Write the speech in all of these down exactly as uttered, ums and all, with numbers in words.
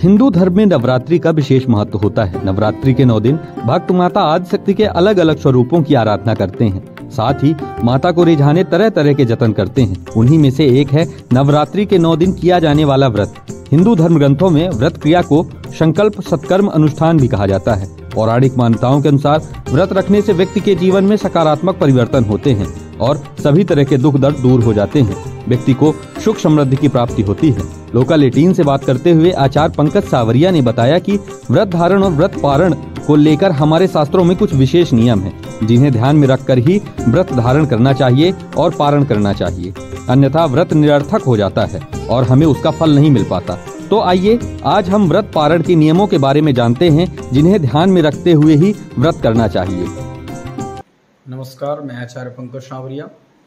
हिंदू धर्म में नवरात्रि का विशेष महत्व होता है। नवरात्रि के नौ दिन भक्त माता आदिशक्ति के अलग अलग स्वरूपों की आराधना करते हैं। साथ ही माता को रिझाने तरह तरह के जतन करते हैं। उन्हीं में से एक है नवरात्रि के नौ दिन किया जाने वाला व्रत। हिंदू धर्म ग्रंथों में व्रत क्रिया को संकल्प सत्कर्म अनुष्ठान भी कहा जाता है। पौराणिक मान्यताओं के अनुसार व्रत रखने से व्यक्ति के जीवन में सकारात्मक परिवर्तन होते हैं और सभी तरह के दुख दर्द दूर हो जाते हैं। व्यक्ति को सुख समृद्धि की प्राप्ति होती है। लोकल एटीन से बात करते हुए आचार्य पंकज सावरिया ने बताया कि व्रत धारण और व्रत पारण को लेकर हमारे शास्त्रों में कुछ विशेष नियम हैं, जिन्हें ध्यान में रखकर ही व्रत धारण करना चाहिए और पारण करना चाहिए, अन्यथा व्रत निरर्थक हो जाता है और हमें उसका फल नहीं मिल पाता। तो आइए आज हम व्रत पारण के नियमों के बारे में जानते हैं, जिन्हें ध्यान में रखते हुए ही व्रत करना चाहिए। नमस्कार, मैं आचार्य पंकज सावरिया।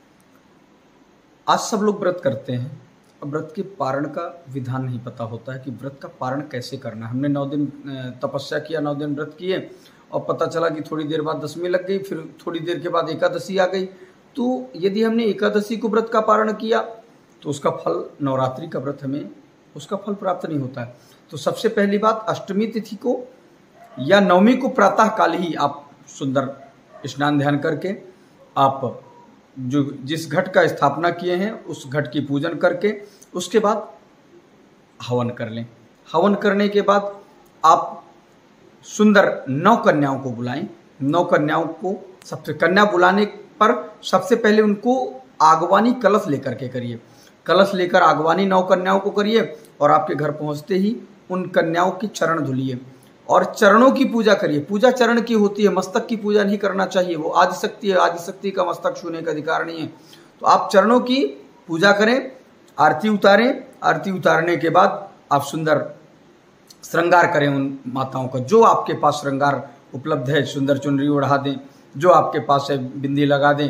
आज सब लोग व्रत करते हैं। अब व्रत के पारण का विधान नहीं पता होता है कि व्रत का पारण कैसे करना है। हमने नौ दिन तपस्या किया, नौ दिन व्रत किए और पता चला कि थोड़ी देर बाद दसवीं लग गई, फिर थोड़ी देर के बाद एकादशी आ गई। तो यदि हमने एकादशी को व्रत का पारण किया तो उसका फल, नवरात्रि का व्रत, हमें उसका फल प्राप्त नहीं होता है। तो सबसे पहली बात, अष्टमी तिथि को या नवमी को प्रातः काल ही आप सुंदर स्नान ध्यान करके आप जो जिस घट का स्थापना किए हैं उस घट की पूजन करके उसके बाद हवन कर लें। हवन करने के बाद आप सुंदर नौ कन्याओं को बुलाएं। नौ कन्याओं को सबसे कन्या बुलाने पर सबसे पहले उनको आगवानी कलश लेकर के करिए। कलश लेकर आगवानी नौ कन्याओं को करिए और आपके घर पहुंचते ही उन कन्याओं की चरण धुलिए और चरणों की पूजा करिए। पूजा चरण की होती है, मस्तक की पूजा नहीं करना चाहिए। वो आदिशक्ति है, आदिशक्ति का मस्तक छूने का अधिकार नहीं है। तो आप चरणों की पूजा करें, आरती उतारें। आरती उतारने के बाद आप सुंदर श्रृंगार करें उन माताओं का, जो आपके पास श्रृंगार उपलब्ध है। सुंदर चुनरी ओढ़ा दें, जो आपके पास है बिंदी लगा दें,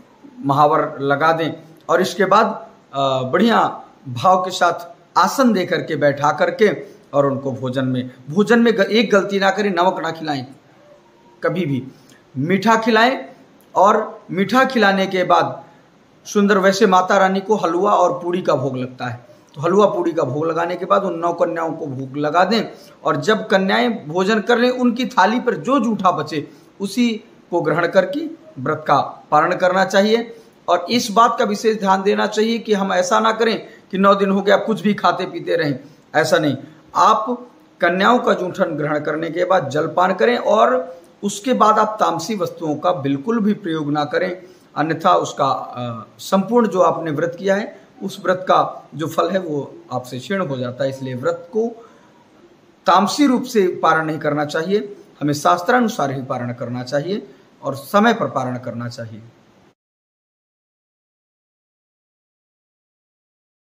महावर लगा दें और इसके बाद बढ़िया भाव के साथ आसन दे करके बैठा करके और उनको भोजन में भोजन में एक गलती ना करें, नमक ना खिलाएं, कभी भी मीठा खिलाएं। और मीठा खिलाने के बाद सुंदर, वैसे माता रानी को हलवा और पूड़ी का भोग लगता है, तो हलवा पूड़ी का भोग लगाने के बाद उन नौ कन्याओं को भोग लगा दें और जब कन्याएं भोजन कर लें उनकी थाली पर जो जूठा बचे उसी को ग्रहण करके व्रत का पारण करना चाहिए। और इस बात का विशेष ध्यान देना चाहिए कि हम ऐसा ना करें कि नौ दिन हो गया कुछ भी खाते पीते रहें, ऐसा नहीं। आप कन्याओं का जूठन ग्रहण करने के बाद जलपान करें और उसके बाद आप तामसी वस्तुओं का बिल्कुल भी प्रयोग ना करें, अन्यथा उसका संपूर्ण जो आपने व्रत किया है उस व्रत का जो फल है वो आपसे क्षीण हो जाता है। इसलिए व्रत को तामसी रूप से पारण नहीं करना चाहिए, हमें शास्त्रानुसार ही पारण करना चाहिए और समय पर पारण करना चाहिए।